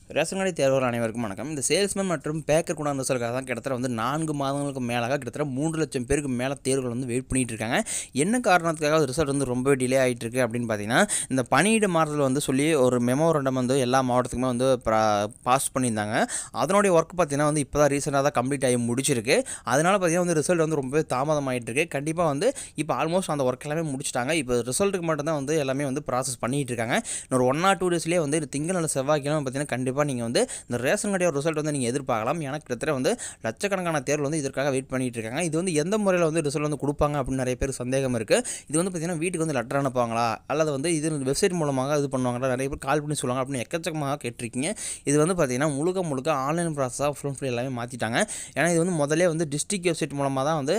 Ration கடை தேர்வோர் அனைவருக்கும் வணக்கம். இந்த சேல்ஸ்மேன் மற்றும் பேக்கர் குண ரிசல்ட்காக தான் கிட்டத்தட்ட 4 மாதங்களுக்கு மேலாக கிட்டத்தட்ட 3 லட்சம் பேருக்கு மேலே தேர்வுகள் வெயிட் பண்ணிட்டு இருக்காங்க. என்ன காரணத்துக்காக ரிசல்ட் ரொம்பவே டிலே ஆகிட்டு இருக்கு அப்படின்னு பார்த்தீங்கன்னா, இந்த பணியிட மாறுதல் சொல்லி ஒரு மெமோரண்டம் எல்லா மாவட்டத்துக்குமே பாஸ் பண்ணியிருந்தாங்க. அதனுடைய ஒர்க் பார்த்தீங்கன்னா இப்போ தான் ரீசெண்டாக தான் கம்ப்ளீட் ஆகி முடிச்சிருக்கு. அதனால பார்த்தீங்கன்னா ரிசல்ட் ரொம்பவே தாமதமாகிட்டு இருக்கு. கண்டிப்பாக இப்போ ஆல்மோஸ்ட் அந்த ஒர்க் எல்லாமே முடிச்சிட்டாங்க. இப்போ ரிசல்ட்டுக்கு மட்டும்தான் எல்லாமே ப்ராசஸ் பண்ணிட்டு இருக்காங்க. இன்னொரு 1 or 2 டேஸ்லேயே திங்கள் அல்லது செவ்வாய்க்கிழமை பார்த்தீங்கன்னா கண்டிப்பாக நீங்கள் இந்த ரேஷன் கடையோட ரிசல்ட் நீங்கள் எதிர்பார்க்கலாம். ஏன்னா கிட்டத்தட்ட லட்சக்கணக்கான தேர்வு இதற்காக வெயிட் பண்ணிட்டு இருக்காங்க. இது எந்த முறையில் ரிசல்ட் கொடுப்பாங்க அப்படின்னு நிறைய பேர் சந்தேகம் இருக்குது. இது பார்த்தீங்கன்னா வீட்டுக்கு லெட்டர் அனுப்புவாங்களா அல்லது இது வெப்சைட் மூலமாக இது பண்ணுவாங்களா, நிறைய பேர் கால் பண்ணி சொல்லுவாங்க அப்படின்னு எக்கச்சக்கமாக கேட்டிருக்கீங்க. இது பார்த்தீங்கன்னா முழுக்க ஆன்லைன் ப்ராசஸாக ஃபுல் அண்ட் ஃபுல் எல்லாமே மாற்றிட்டாங்க. ஏன்னா இது முதல்ல டிஸ்ட்ரிக்ட் வெப்சைட் மூலமாக தான்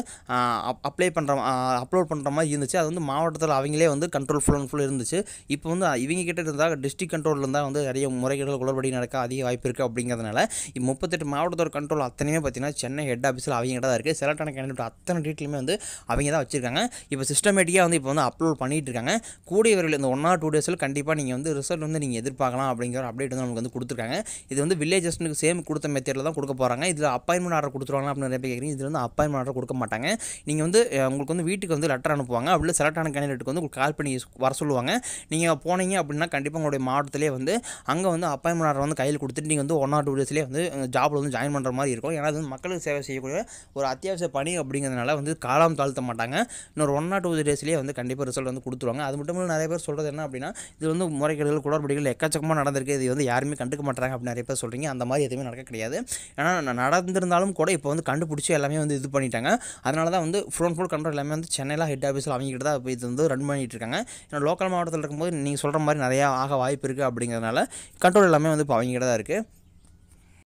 அப்லோட் பண்ணுற மாதிரி இருந்துச்சு. அது மாவட்டத்தில் அவங்களே கண்ட்ரோல் ஃபுல் அண்ட் ஃபுல் இருந்துச்சு. இப்போ இவங்க கிட்ட இருந்தால் டிஸ்ட்ரிக்ட் கண்ட்ரோல் இருந்தால் நிறைய முறைகேடுகள் குளறுபடி நடக்க அதிக வாய்ப்பு இருக்குது. அப்படிங்கிறதுனால 38 மாவட்டத்தோட கண்ட்ரோல் அத்தனையுமே பார்த்தீங்கன்னா சென்னை ஹெட் ஆஃபீஸில் அவங்க கிட்ட தான் இருக்குது. செலக்டான கேண்டிடேட் அத்தனை டீட்டெயிலுமே அவங்க தான் வச்சிருக்காங்க. இப்போ சிஸ்டமேட்டிக்காக இப்போ அப்லோட் பண்ணிட்டு இருக்காங்க. கூடிய விரைவில் இந்த 1 or 2 டேஸில் கண்டிப்பாக நீங்கள் ரிசல்ட் நீங்கள் எதிர்பார்க்கலாம் அப்படிங்கிற அப்டேட் நமக்கு கொடுத்துருக்காங்க. இது வில்லேஜஸ்னுக்கு சேம் கொடுத்த மெத்தடில் தான் கொடுக்க போகிறாங்க. இதில் அப்பாயின்மெண்ட் ஆர்டர் கொடுத்துருவாங்க அப்படின்னு நிறைய பேர் கேட்குறீங்க. இதில் அப்பாயின்மெண்ட் ஆர்டர் கொடுக்க மாட்டாங்க. நீங்கள் உங்களுக்கு வீட்டுக்கு லெட்டர் அனுப்புவாங்க. அப்படி செலக்டான கேண்டிடேட்டுக்கு உங்களுக்கு கால் பண்ணி வர சொல்லுவாங்க. நீங்கள் போனீங்க அப்படின்னா கண்டிப்பாக உங்களுடைய மாவட்டத்திலே அங்கே அப்பாயின்மெண்ட் ஆர்டர் கையில் கொடுத்துட்டு நீங்கள் 1 or 2 டேஸ்லேயே ஜாபில் ஜாயின் பண்ணுற மாதிரி இருக்கும். ஏன்னா அது மக்களுக்கு சேவை செய்யக்கூடிய ஒரு அத்தியாவசிய பணி அப்படிங்கிறதுனால காலம் தாழ்த்த மாட்டாங்க. இன்னொரு 1 or 2 டேஸ்லேயே கண்டிப்பாக ரிசல்ட் கொடுத்துருவாங்க. அது மட்டும் இல்லை, நிறைய பேர் சொல்கிறது என்ன அப்படின்னா இது முறைகேடுகள் குளறுபடிகள் எக்கச்சக்கமாக நடந்திருக்கு. இது யாருமே கண்டுக்க மாட்டாங்க அப்படின்னு நிறைய பேர் சொல்கிறீங்க. அந்த மாதிரி எதுவுமே நடக்க கிடையாது. ஏன்னா நடந்திருந்தாலும் கூட இப்போ கண்டுபிடிச்சி எல்லாமே இது பண்ணிட்டாங்க. அதனால தான் ஃபுல் அண்ட் ஃபுல் கண்ட்ரோல் எல்லாமே சென்னையில் ஹெட் ஆஃபீஸில் அவங்ககிட்ட தான் இப்போ இது ரன் பண்ணிட்டு இருக்காங்க. ஏன்னா லோக்கல் மாவட்டத்தில் இருக்கும்போது நீங்கள் சொல்கிற மாதிரி நிறையா ஆக வாய்ப்பு இருக்குது. அப்படிங்கிறதுனால கண்ட்ரோல் எல்லாமே இப்போ அவங்ககிட்ட தான் இருக்குது.